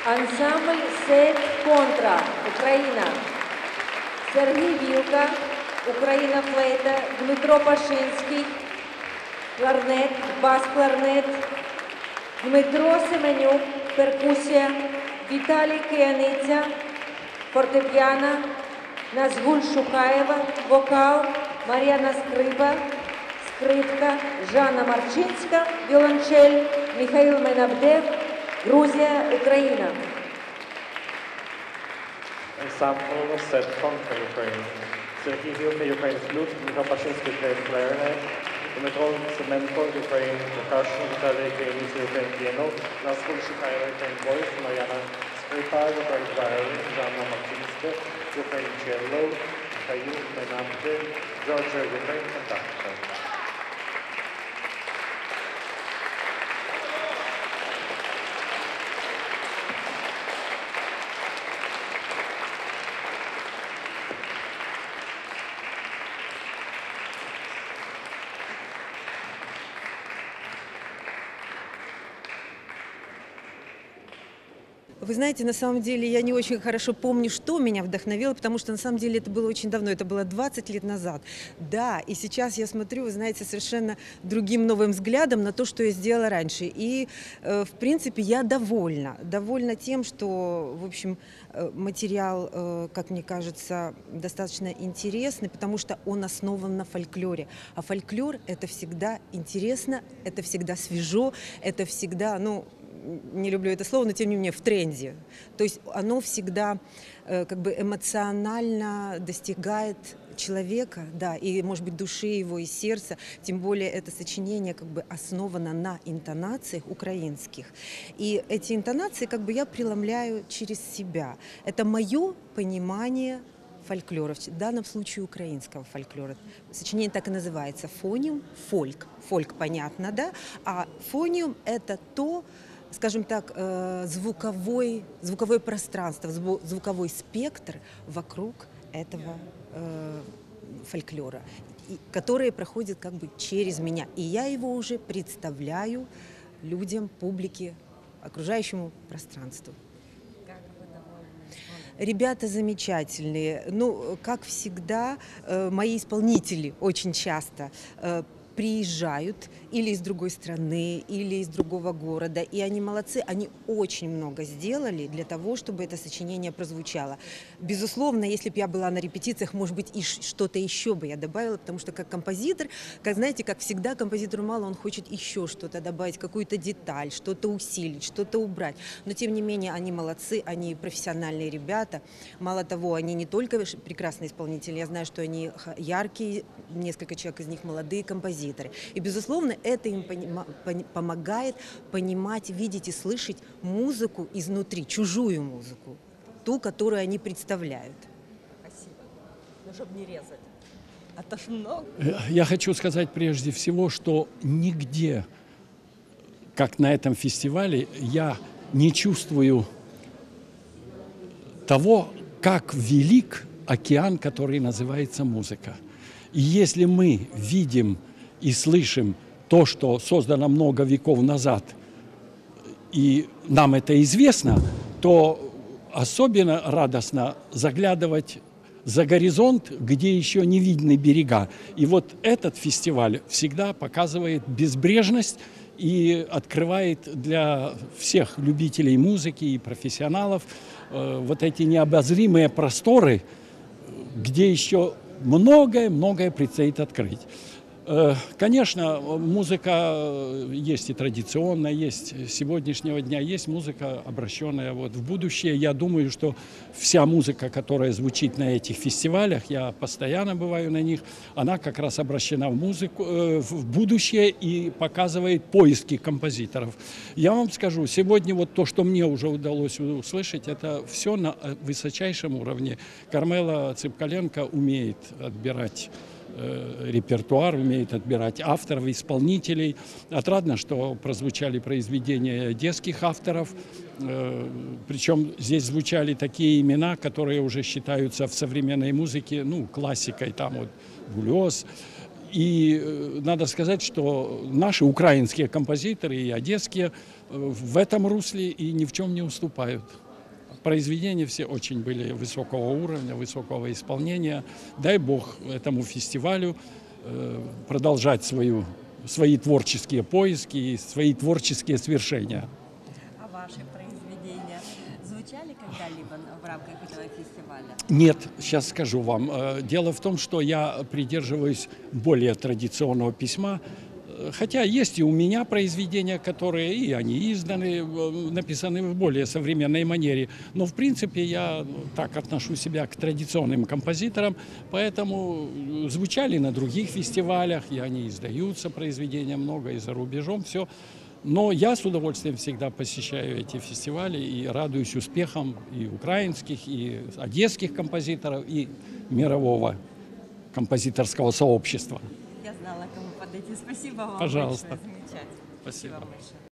Ансамбль «Сет Контра», Украина. Сергій Вілка, Україна флейта, Дмитро Пашинський, кларнет, бас-кларнет, Дмитро Семенюк, перкусія, Віталій Кияниця, фортепіано, Назгуль Шухаєва, вокал, Мар'яна Скриба, скрипка, Жанна Марчинська, віолончель, Михаїл Менабдев, Грузія, Україна. Ensemble «Сет Контра», Ukraine. Сергій Вілка, Ukraine flute, Дмитро Пашинський, Ukraine clarinet, Дмитро Семенко, Ukraine percussion, Віталій Кияниця, Ukraine piano, Назгуль Шухаєва, Ukraine voice, Мар'яна Скрипа, Ukraine violin, Жанна Марчинська, Ukraine cello, Михаїл Менабдев, Georgia, Ukraine conductor. Вы знаете, на самом деле я не очень хорошо помню, что меня вдохновило, потому что на самом деле это было очень давно, это было 20 лет назад. Да, и сейчас я смотрю, вы знаете, совершенно другим новым взглядом на то, что я сделала раньше. И, в принципе, я довольна тем, что, в общем, материал, как мне кажется, достаточно интересный, потому что он основан на фольклоре. А фольклор – это всегда интересно, это всегда свежо, это всегда, ну, не люблю это слово, но тем не менее в тренде. То есть оно всегда как бы эмоционально достигает человека, да, и, может быть, души его и сердца. Тем более это сочинение как бы основано на интонациях украинских. И эти интонации как бы я преломляю через себя. Это мое понимание фольклора, в данном случае украинского фольклора. Сочинение так и называется – фониум, фольк. Фольк понятно, да? А фониум – это то, скажем так, звуковое пространство, звуковой спектр вокруг этого фольклора, который проходит как бы через меня. И я его уже представляю людям, публике, окружающему пространству. Ребята замечательные. Ну, как всегда, мои исполнители очень часто приезжают или из другой страны, или из другого города. И они молодцы, они очень много сделали для того, чтобы это сочинение прозвучало. Безусловно, если бы я была на репетициях, может быть, и что-то еще бы я добавила, потому что как композитор, как знаете, как всегда, композитору мало, он хочет еще что-то добавить, какую-то деталь, что-то усилить, что-то убрать. Но, тем не менее, они молодцы, они профессиональные ребята. Мало того, они не только прекрасные исполнители, я знаю, что они яркие, несколько человек из них молодые композиторы. И, безусловно, это им помогает понимать, видеть и слышать музыку изнутри, чужую музыку, ту, которую они представляют. Спасибо. Ну, чтобы не резать. А то ж много. Я хочу сказать прежде всего, что нигде, как на этом фестивале, я не чувствую того, как велик океан, который называется музыка. И если мы видим и слышим то, что создано много веков назад, и нам это известно, то особенно радостно заглядывать за горизонт, где еще не видны берега. И вот этот фестиваль всегда показывает безбрежность и открывает для всех любителей музыки и профессионалов вот эти необозримые просторы, где еще многое предстоит открыть. Конечно, музыка есть и традиционная, есть сегодняшнего дня, есть музыка, обращенная вот в будущее. Я думаю, что вся музыка, которая звучит на этих фестивалях, я постоянно бываю на них, она как раз обращена в музыку, в будущее и показывает поиски композиторов. Я вам скажу, сегодня вот то, что мне уже удалось услышать, это все на высочайшем уровне. Кармела Цыпкаленко умеет отбирать репертуар, умеет отбирать авторов, исполнителей. Отрадно, что прозвучали произведения одесских авторов. Причем здесь звучали такие имена, которые уже считаются в современной музыке, ну, классикой, там вот Гулёс. И надо сказать, что наши украинские композиторы и одесские в этом русле и ни в чем не уступают. произведения все очень были высокого уровня, высокого исполнения. Дай Бог этому фестивалю продолжать свои творческие поиски и свои творческие свершения. А ваши произведения звучали когда-либо в рамках этого фестиваля? Нет, сейчас скажу вам. Дело в том, что я придерживаюсь более традиционного письма, хотя есть и у меня произведения, которые и они изданы, написаны в более современной манере. Но в принципе я так отношу себя к традиционным композиторам, поэтому звучали на других фестивалях, и они издаются, произведения много и за рубежом, все. Но я с удовольствием всегда посещаю эти фестивали и радуюсь успехам и украинских, и одесских композиторов, и мирового композиторского сообщества. Я знала, кому подойти. Спасибо вам Пожалуйста. большое. Замечательно. Спасибо. Вам большое.